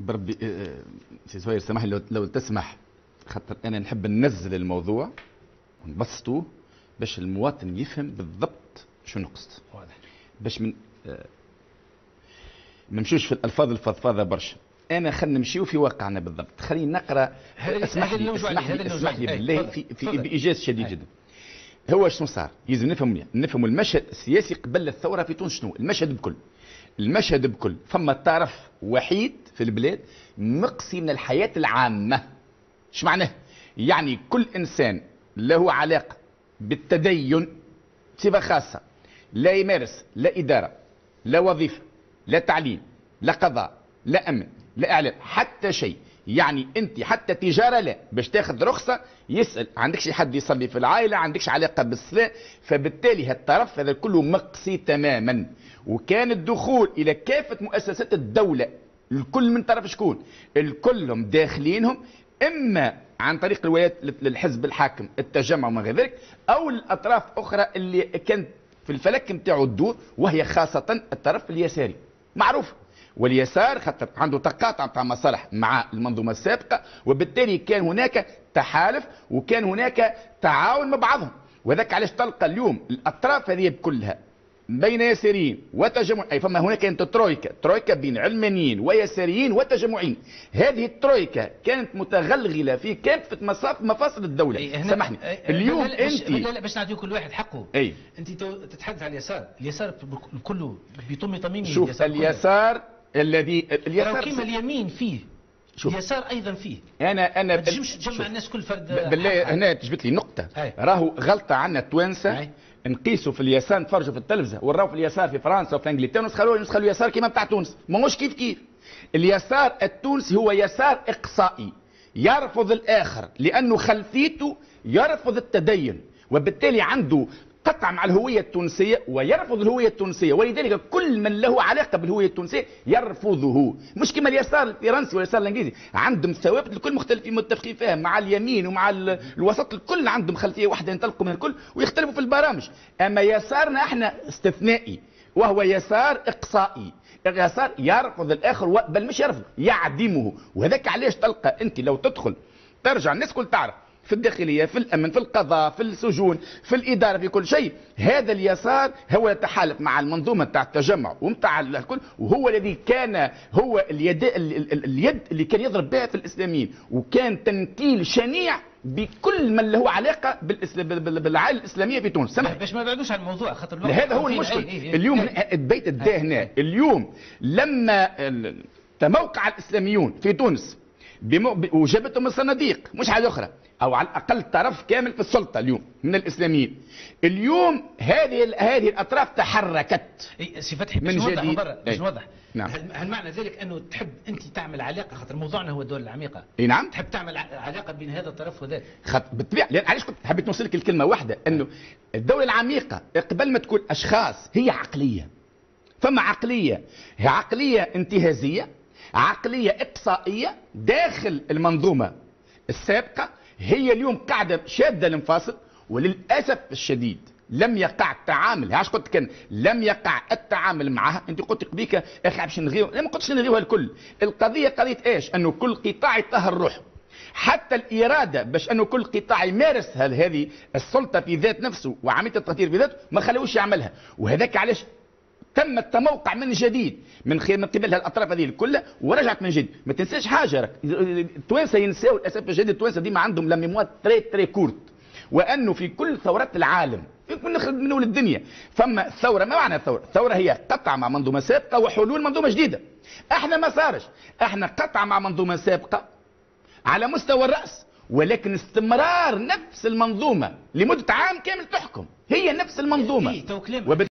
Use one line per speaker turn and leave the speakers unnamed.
بربي سي سوير سامح لي لو تسمح، خاطر انا نحب ننزل الموضوع ونبسطوه باش المواطن يفهم بالضبط شنو نقصد.
واضح.
باش ما نمشوش في الالفاظ الفضفاضه برشا. انا خلينا نمشيو في واقعنا بالضبط. خليني نقرا. اسمح لي بالله في بايجاز شديد جدا. هو شنو صار؟ يلزم نفهموا المشهد السياسي قبل الثوره في تونس. شنو المشهد بكل فما طرف وحيد في البلاد مقصي من الحياه العامه. ايش معناه؟ يعني كل انسان له علاقه بالتدين بصفه خاصه لا يمارس لا اداره لا وظيفه لا تعليم لا قضاء لا امن لا اعلام حتى شيء. يعني انت حتى تجاره لا، باش تاخذ رخصه يسال عندكش حد يصلي في العائله، عندكش علاقه بالصلاه، فبالتالي هالطرف هذا كله مقصي تماما. وكان الدخول الى كافه مؤسسات الدوله الكل من طرف شكون؟ الكلهم داخلينهم اما عن طريق الولايات للحزب الحاكم التجمع وما غير ذلك، او الاطراف اخرى اللي كانت في الفلك نتاعو الدور، وهي خاصه الطرف اليساري معروف. واليسار خاطر عنده تقاطع نتاع مصالح مع المنظومه السابقه، وبالتالي كان هناك تحالف وكان هناك تعاون مع بعضهم. وذاك علاش تلقى اليوم الاطراف هذه كلها بين يساريين وتجمع، اي فما هناك انت ترويكا بين علمانيين ويساريين وتجمعين. هذه الترويكا كانت متغلغله في كافه مفاصل الدوله. سامحني اليوم انت
لا باش نعطيو كل واحد حقه.
اي
انت تتحدث عن اليسار كله بيطمي طميمي.
شوف اليسار الذي
اليسار كيما اليمين فيه، اليسار ايضا فيه.
انا
ما تجمش تجمع الناس كل فرد.
بالله هنا تجبت لي نقطه. راهو غلطه عنا التوانسه نقيسوا في اليسار نتفرجوا في التلفزه ونراو في اليسار في فرنسا وفي انجلترا ونسخلوا اليسار كيما بتاع تونس. ماهوش كيف. اليسار التونسي هو يسار اقصائي يرفض الاخر لانه خلفيته يرفض التدين، وبالتالي عنده قطع مع الهويه التونسيه ويرفض الهويه التونسيه، ولذلك كل من له علاقه بالهويه التونسيه يرفضه. مش كما اليسار الفرنسي واليسار الانجليزي، عندهم ثوابت الكل مختلفين متفقين فيها، مع اليمين ومع الوسط الكل عندهم خلفيه واحده ينطلقوا من الكل ويختلفوا في البرامج. اما يسارنا احنا استثنائي وهو يسار اقصائي، يسار يرفض الاخر بل مش يرفض يعدمه. وهذاك علاش تلقى انت لو تدخل ترجع الناس كل تعرف في الداخلية في الأمن في القضاء في السجون في الإدارة في كل شيء، هذا اليسار هو يتحالف مع المنظومة نتاع التجمع ونتاع الكل، وهو الذي كان هو اليد اللي كان يضرب بها في الإسلاميين، وكان تنكيل شنيع بكل من له علاقه بالعائله الاسلاميه في تونس. سمح
باش ما نبعدوش عن الموضوع خاطر
هذا هو المشكل. اليوم بيت الداه هنا اليوم لما تموقع الاسلاميون في تونس وجابتهم الصناديق مش حاجه اخرى، او على الاقل طرف كامل في السلطه اليوم من الاسلاميين. اليوم هذه الاطراف تحركت.
سي فتحي
من جديد
باش نوضح.
نعم.
هل معنى ذلك انه تحب انت تعمل علاقه، خاطر موضوعنا هو الدول العميقه؟
اي نعم.
تحب تعمل علاقه بين هذا الطرف وذاك؟
بالطبيعه، لان علاش كنت حبيت نوصل لك الكلمه واحده، انه الدوله العميقه قبل ما تكون اشخاص هي عقليه. فما عقليه هي عقليه انتهازيه، عقليه اقصائيه داخل المنظومه السابقه، هي اليوم قاعده شاده الانفاصل. وللاسف الشديد لم يقع التعامل، علاش قلت كان لم يقع التعامل معها. انت قلت قبيك اخي باش نلغيو، لا ما قلتش نلغيوها الكل. القضيه قضيه ايش؟ انه كل قطاع يطهر روحه، حتى الاراده باش انه كل قطاع يمارس هذه السلطه في ذات نفسه وعمليه التطهير في ذاته ما خلوش يعملها. وهذاك علاش تم التموقع من جديد من قبل الاطراف هذه كلها ورجعت من جديد. ما تنساش حاجه، التوانسه ينساو للاسف الشديد، التوانسه ديما عندهم لا ميموار تري كورت، وانه في كل ثورات العالم في كل من اول الدنيا فما ثوره. ما معنى الثوره؟ الثوره هي قطع مع منظومه سابقه وحلول منظومه جديده. احنا ما صارش، احنا قطع مع منظومه سابقه على مستوى الراس، ولكن استمرار نفس المنظومه لمده عام كامل تحكم، هي نفس المنظومه.